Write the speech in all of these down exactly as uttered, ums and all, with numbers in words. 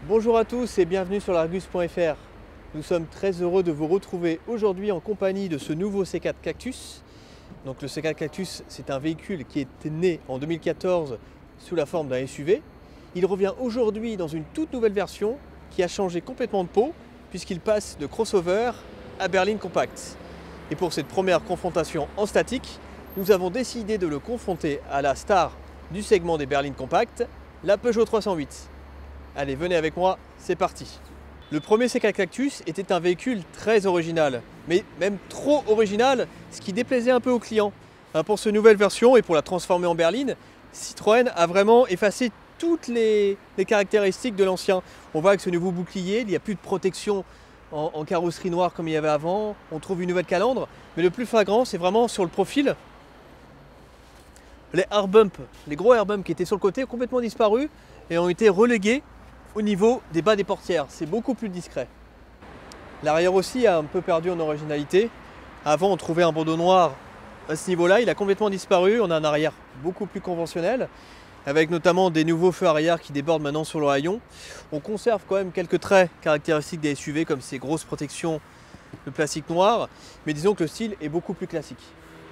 Bonjour à tous et bienvenue sur l'Argus point F R. Nous sommes très heureux de vous retrouver aujourd'hui en compagnie de ce nouveau C quatre Cactus. Donc le C quatre Cactus, c'est un véhicule qui est né en deux mille quatorze sous la forme d'un S U V. Il revient aujourd'hui dans une toute nouvelle version qui a changé complètement de peau puisqu'il passe de crossover à berline compact. Et pour cette première confrontation en statique, nous avons décidé de le confronter à la star du segment des berlines compactes, la Peugeot trois cent huit. Allez, venez avec moi, c'est parti. Le premier C quatre Cactus était un véhicule très original, mais même trop original, ce qui déplaisait un peu aux clients. Pour cette nouvelle version et pour la transformer en berline, Citroën a vraiment effacé toutes les, les caractéristiques de l'ancien. On voit avec ce nouveau bouclier, il n'y a plus de protection en, en carrosserie noire comme il y avait avant. On trouve une nouvelle calandre, mais le plus flagrant, c'est vraiment sur le profil. Les air bumps, les gros air bumps qui étaient sur le côté ont complètement disparu et ont été relégués au niveau des bas des portières. C'est beaucoup plus discret. L'arrière aussi a un peu perdu en originalité. Avant, on trouvait un bandeau noir à ce niveau-là. Il a complètement disparu. On a un arrière beaucoup plus conventionnel, avec notamment des nouveaux feux arrière qui débordent maintenant sur le haillon. On conserve quand même quelques traits caractéristiques des S U V, comme ces grosses protections de plastique noir. Mais disons que le style est beaucoup plus classique.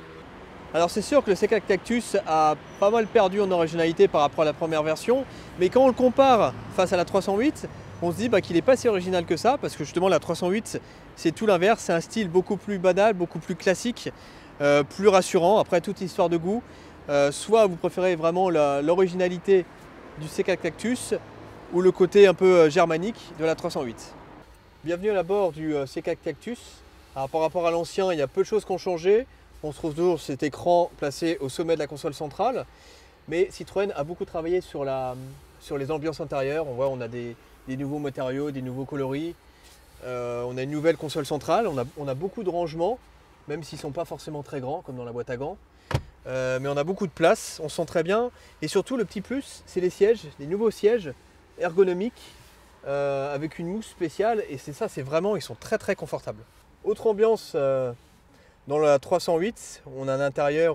Alors c'est sûr que le C quatre Cactus a pas mal perdu en originalité par rapport à la première version, mais quand on le compare face à la trois cent huit, on se dit bah, qu'il n'est pas si original que ça, parce que justement la trois cent huit c'est tout l'inverse, c'est un style beaucoup plus banal, beaucoup plus classique, euh, plus rassurant, après toute histoire de goût. Euh, soit vous préférez vraiment l'originalité du C quatre Cactus, ou le côté un peu germanique de la trois cent huit. Bienvenue à bord du C quatre Cactus. Alors, par rapport à l'ancien, il y a peu de choses qui ont changé. On se trouve toujours cet écran placé au sommet de la console centrale, mais Citroën a beaucoup travaillé sur, la, sur les ambiances intérieures. On voit on a des, des nouveaux matériaux, des nouveaux coloris, euh, on a une nouvelle console centrale, on a, on a beaucoup de rangements, même s'ils ne sont pas forcément très grands comme dans la boîte à gants, euh, mais on a beaucoup de place, on se sent très bien, et surtout le petit plus, c'est les sièges, les nouveaux sièges ergonomiques euh, avec une mousse spéciale, et c'est ça, c'est vraiment, ils sont très très confortables. Autre ambiance. Euh, Dans la trois cent huit, on a un intérieur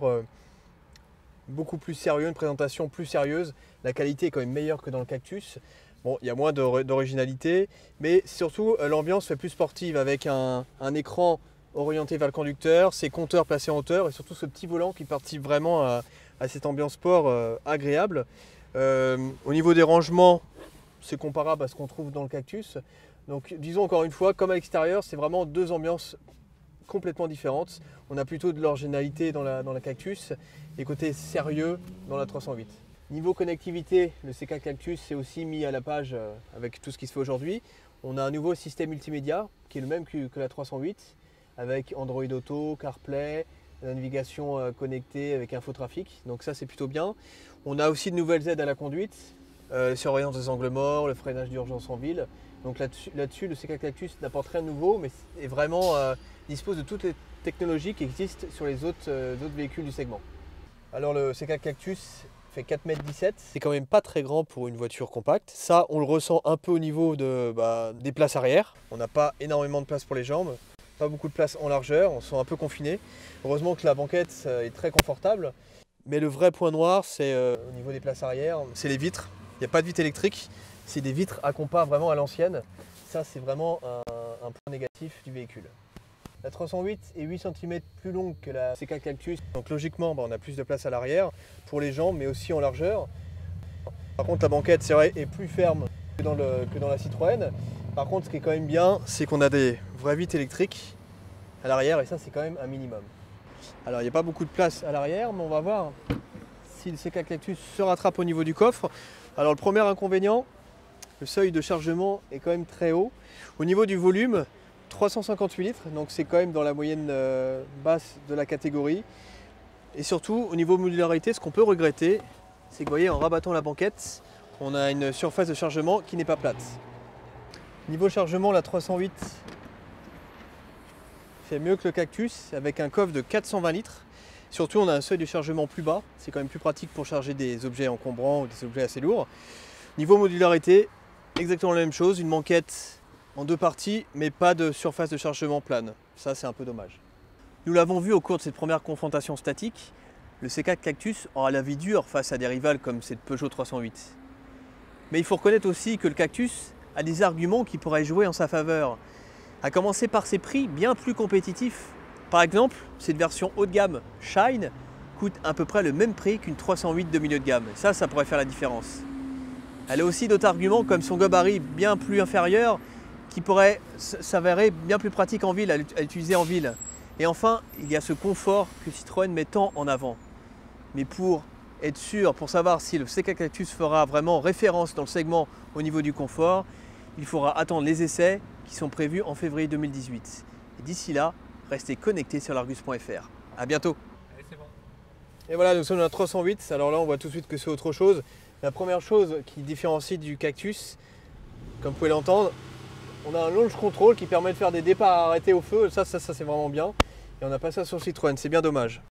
beaucoup plus sérieux, une présentation plus sérieuse. La qualité est quand même meilleure que dans le Cactus. Bon, il y a moins d'originalité, mais surtout l'ambiance fait plus sportive avec un, un écran orienté vers le conducteur, ses compteurs placés en hauteur et surtout ce petit volant qui participe vraiment à, à cette ambiance sport euh, agréable. Euh, au niveau des rangements, c'est comparable à ce qu'on trouve dans le Cactus. Donc disons encore une fois, comme à l'extérieur, c'est vraiment deux ambiances complètement différentes. On a plutôt de l'originalité dans la, dans la Cactus et côté sérieux dans la trois cent huit. Niveau connectivité, le C quatre Cactus s'est aussi mis à la page avec tout ce qui se fait aujourd'hui. On a un nouveau système multimédia qui est le même que, que la trois cent huit avec Android Auto, CarPlay, la navigation connectée avec infotrafic. Donc ça c'est plutôt bien. On a aussi de nouvelles aides à la conduite, euh, la surveillance des angles morts, le freinage d'urgence en ville. Donc là-dessus, là-dessus, le C quatre Cactus n'apporte rien de nouveau, mais est vraiment euh, dispose de toutes les technologies qui existent sur les autres, euh, autres véhicules du segment. Alors le C quatre Cactus fait quatre mètres dix-sept, c'est quand même pas très grand pour une voiture compacte. Ça, on le ressent un peu au niveau de, bah, des places arrière. On n'a pas énormément de place pour les jambes, pas beaucoup de place en largeur, on se sent un peu confiné. Heureusement que la banquette est très confortable, mais le vrai point noir, c'est euh, au niveau des places arrière, c'est les vitres. Il n'y a pas de vitres électriques. C'est des vitres à compas vraiment à l'ancienne. Ça, c'est vraiment un, un point négatif du véhicule. La trois cent huit est huit centimètres plus longue que la C quatre Cactus. Donc logiquement, bah, on a plus de place à l'arrière pour les jambes, mais aussi en largeur. Par contre, la banquette, c'est vrai, est plus ferme que dans, le, que dans la Citroën. Par contre, ce qui est quand même bien, c'est qu'on a des vraies vitres électriques à l'arrière, et ça, c'est quand même un minimum. Alors, il n'y a pas beaucoup de place à l'arrière, mais on va voir si le C quatre Cactus se rattrape au niveau du coffre. Alors, le premier inconvénient, le seuil de chargement est quand même très haut. Au niveau du volume, trois cent cinquante-huit litres, donc c'est quand même dans la moyenne euh, basse de la catégorie. Et surtout, au niveau modularité, ce qu'on peut regretter, c'est que vous voyez, en rabattant la banquette, on a une surface de chargement qui n'est pas plate. Niveau chargement, la trois cent huit fait mieux que le Cactus, avec un coffre de quatre cent vingt litres. Surtout, on a un seuil de chargement plus bas, c'est quand même plus pratique pour charger des objets encombrants ou des objets assez lourds. Niveau modularité, exactement la même chose, une banquette en deux parties, mais pas de surface de chargement plane. Ça, c'est un peu dommage. Nous l'avons vu au cours de cette première confrontation statique, le C quatre Cactus aura la vie dure face à des rivales comme cette Peugeot trois cent huit. Mais il faut reconnaître aussi que le Cactus a des arguments qui pourraient jouer en sa faveur. À commencer par ses prix bien plus compétitifs. Par exemple, cette version haut de gamme Shine coûte à peu près le même prix qu'une trois cent huit de milieu de gamme. Ça, ça pourrait faire la différence. Elle a aussi d'autres arguments comme son gabarit bien plus inférieur qui pourrait s'avérer bien plus pratique en ville, à utiliser en ville. Et enfin, il y a ce confort que Citroën met tant en avant. Mais pour être sûr, pour savoir si le C quatre Cactus fera vraiment référence dans le segment au niveau du confort, il faudra attendre les essais qui sont prévus en février deux mille dix-huit. Et d'ici là, restez connectés sur l'Argus point F R. À bientôt. Allez, c'est bon. Et voilà, nous sommes dans la trois cent huit. Alors là, on voit tout de suite que c'est autre chose. La première chose qui différencie du Cactus, comme vous pouvez l'entendre, on a un launch control qui permet de faire des départs arrêtés au feu. Ça, ça, ça c'est vraiment bien. Et on n'a pas ça sur Citroën, c'est bien dommage.